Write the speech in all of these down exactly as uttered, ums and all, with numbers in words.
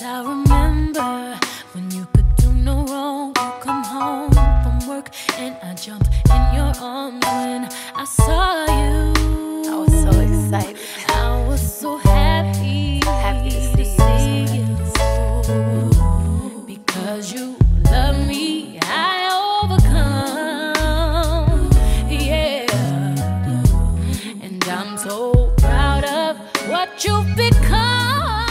And I remember when you could do no wrong. You come home from work and I jumped in your arms when I saw you. I was so excited. I was so happy, Happy to see you. Because you love me, I overcome. Yeah. And I'm so proud of what you've become.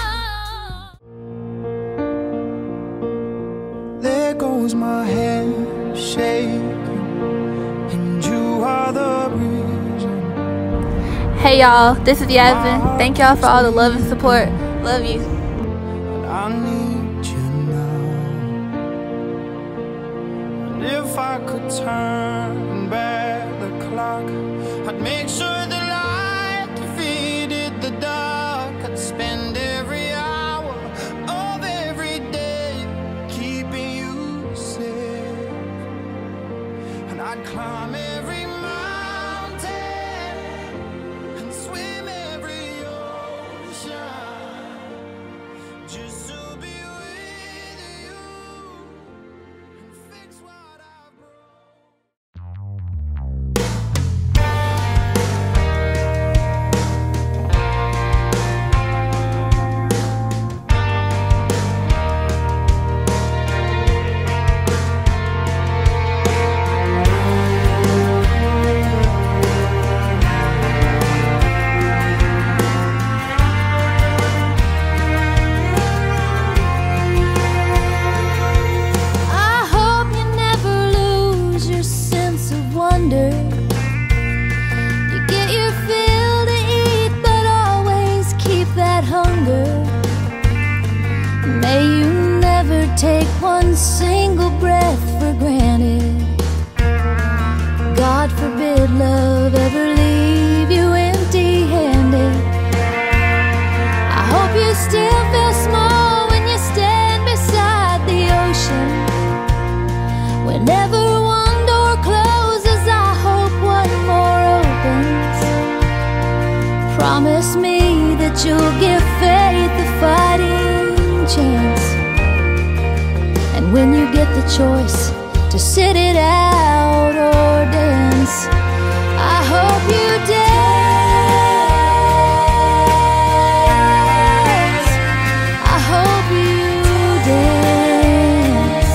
There goes my hand shaking, and you are the reason. Hey y'all, this is Yasmin. Thank y'all for all the love and support. Love you. And I need you now. And if I could turn back the clock, I'd make sure the light defeated the dark. I'd spend every hour of every day keeping you safe. And I'd climb every mountain and swim every ocean just to be with you and fix what I broke. I hope you never lose your sense of wonder. You get your fill to eat, but always keep that hunger. May you never take one single breath for granted. God forbid love ever leave you empty-handed. I hope you still feel small when you stand beside the ocean. Whenever one door closes, I hope one more opens. Promise me that you'll give faith a fighting chance. And when you get the choice to sit it out or dance, I hope you dance. I hope you dance.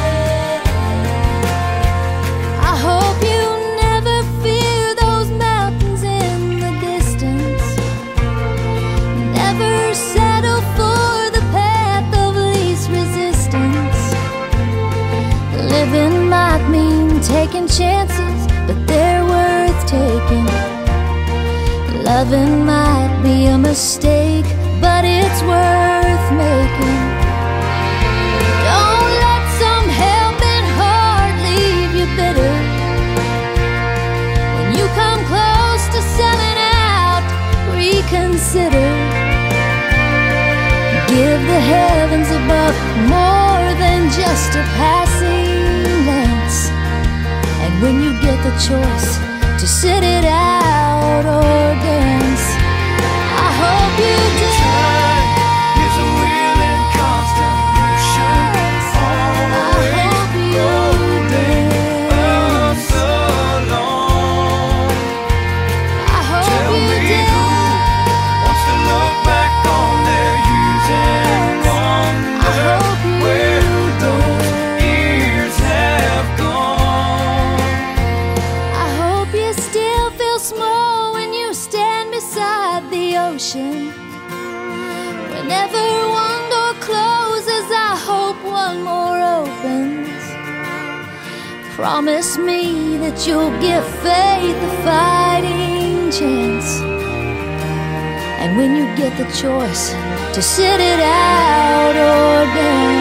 I hope you never fear those mountains in the distance. Never settle for the path of least resistance. Living might mean taking chances, but they're worth taking. Loving might be a mistake, but it's worth making. Don't let some helping heart leave you bitter. When you come close to selling out, reconsider. Give the heavens above more than just a passing glance. And when you get the choice to sit it out or dance, I hope you dance. Is a wheel in constant motion, always rolling us along. I hope Tell you me dance. who wants to look back on their years and I wonder hope you where those dance. years have gone. I hope you still feel small when you stand beside the ocean. Whenever one door closes, I hope one more opens. Promise me that you'll give faith a fighting chance. And when you get the choice to sit it out or dance,